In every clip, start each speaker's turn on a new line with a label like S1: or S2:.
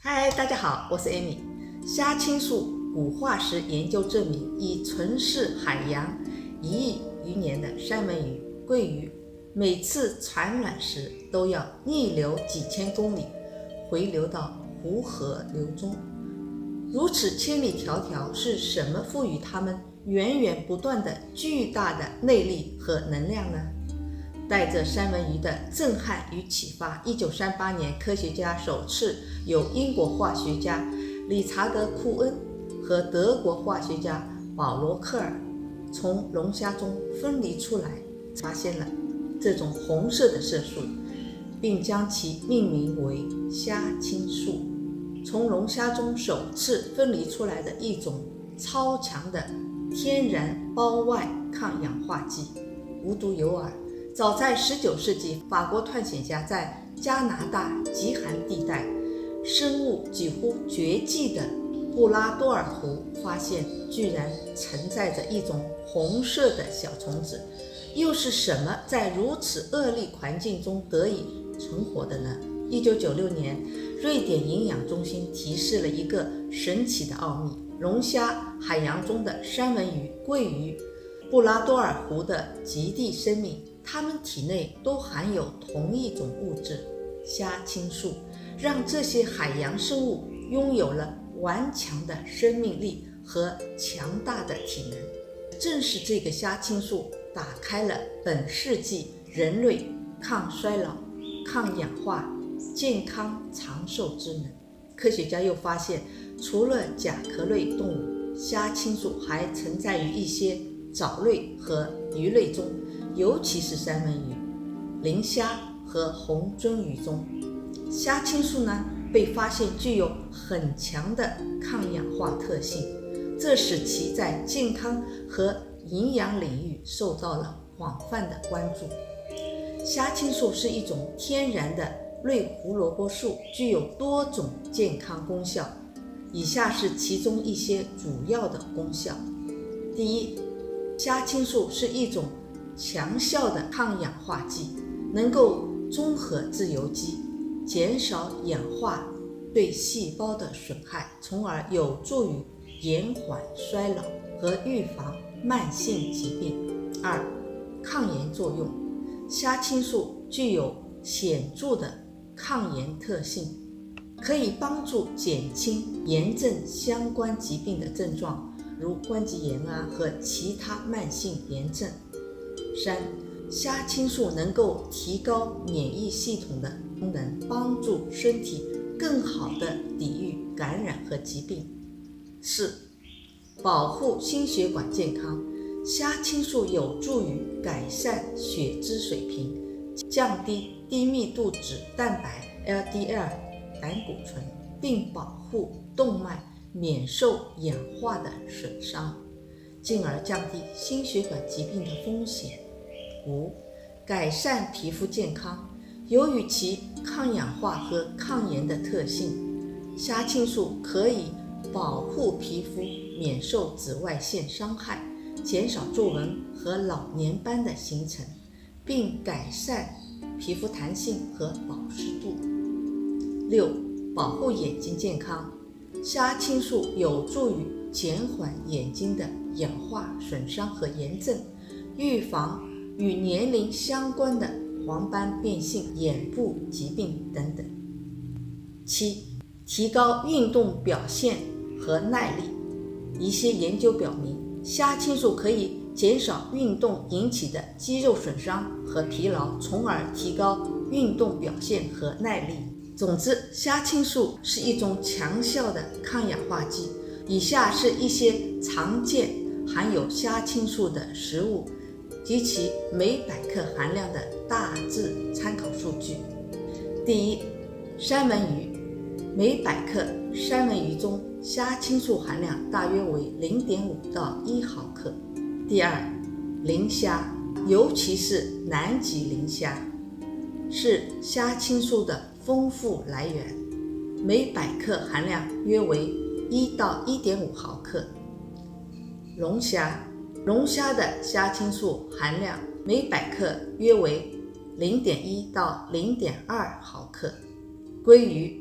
S1: 嗨，大家好，我是 Amy。虾青素古化石研究证明，已存世海洋1亿余年的三文鱼、桂鱼，每次产卵时都要逆流几千公里，回流到湖河流中。如此千里迢迢，是什么赋予它们源源不断的巨大的内力和能量呢？带着三文鱼的震撼与启发，1938年，科学家首次由英国化学家理查德·库恩和德国化学家保罗·克尔从龙虾中分离出来，发现了这种红色的色素，并将其命名为虾青素。从龙虾中首次分离出来的一种超强的天然胞外抗氧化剂，无独有偶，早在19世纪，法国探险家在加拿大极寒地带生物几乎绝迹的布拉多尔湖发现，居然存在着一种红色的小虫子。又是什么在如此恶劣环境中得以存活的呢？1996年，瑞典营养中心提示了一个神奇的奥秘：龙虾、海洋中的三文鱼、桂鱼、布拉多尔湖的极地生命，它们体内都含有同一种物质虾青素，让这些海洋生物拥有了顽强的生命力和强大的体能。正是这个虾青素打开了本世纪人类抗衰老、抗氧化、健康长寿之门。科学家又发现，除了甲壳类动物，虾青素还存在于一些藻类和鱼类中，尤其是三文鱼、磷虾和红鳟鱼中。虾青素呢，被发现具有很强的抗氧化特性，这使其在健康和营养领域受到了广泛的关注。虾青素是一种天然的类胡萝卜素，具有多种健康功效。以下是其中一些主要的功效。第一，虾青素是一种强效的抗氧化剂，能够中和自由基，减少氧化对细胞的损害，从而有助于延缓衰老和预防慢性疾病。二，抗炎作用。虾青素具有显著的抗炎特性，可以帮助减轻炎症相关疾病的症状，如关节炎和其他慢性炎症。三，虾青素能够提高免疫系统的功能，帮助身体更好地抵御感染和疾病。四，保护心血管健康。虾青素有助于改善血脂水平，降低低密度脂蛋白 LDL 胆固醇，并保护动脉免受氧化的损伤，进而降低心血管疾病的风险。五，改善皮肤健康。由于其抗氧化和抗炎的特性，虾青素可以保护皮肤免受紫外线伤害，减少皱纹和老年斑的形成，并改善皮肤弹性和保湿度。六，保护眼睛健康。虾青素有助于减缓眼睛的氧化损伤和炎症，预防与年龄相关的黄斑变性、眼部疾病等等。七，提高运动表现和耐力。一些研究表明，虾青素可以减少运动引起的肌肉损伤和疲劳，从而提高运动表现和耐力。总之，虾青素是一种强效的抗氧化剂。以下是一些常见含有虾青素的食物及其每百克含量的大致参考数据。第一，三文鱼。每百克三文鱼中虾青素含量大约为 0.5 到1毫克。第二，磷虾，尤其是南极磷虾，是虾青素的丰富来源，每百克含量约为1到1.5毫克。龙虾，龙虾的虾青素含量每百克约为 0.1 到 0.2 毫克。鲑鱼，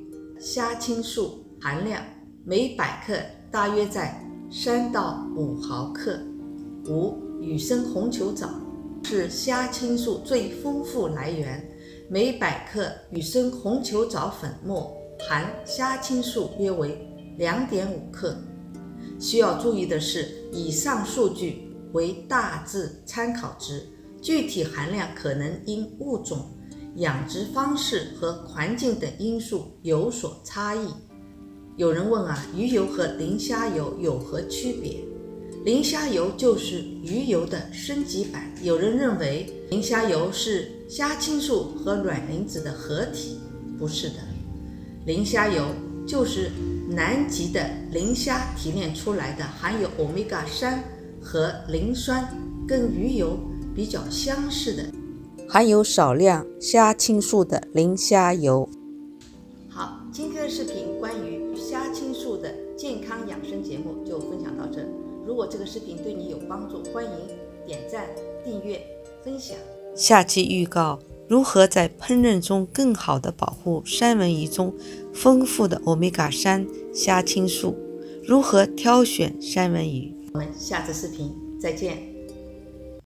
S1: 虾青素含量每100克大约在3到5毫克。5. 雨生红球藻是虾青素最丰富来源，每100克雨生红球藻粉末含虾青素约为2.5克。需要注意的是，以上数据为大致参考值，具体含量可能因物种、养殖方式和环境等因素有所差异。有人问鱼油和磷虾油有何区别？磷虾油就是鱼油的升级版。有人认为磷虾油是虾青素和卵磷脂的合体，不是的。磷虾油就是南极的磷虾提炼出来的，含有欧米伽3和磷酸，跟鱼油比较相似的，
S2: 含有少量虾青素的磷虾油。
S1: 好，今天的视频关于虾青素的健康养生节目就分享到这。如果这个视频对你有帮助，欢迎点赞、订阅、分享。
S2: 下期预告：如何在烹饪中更好地保护三文鱼中丰富的欧米伽3虾青素？如何挑选三文鱼？
S1: 我们下次视频再见。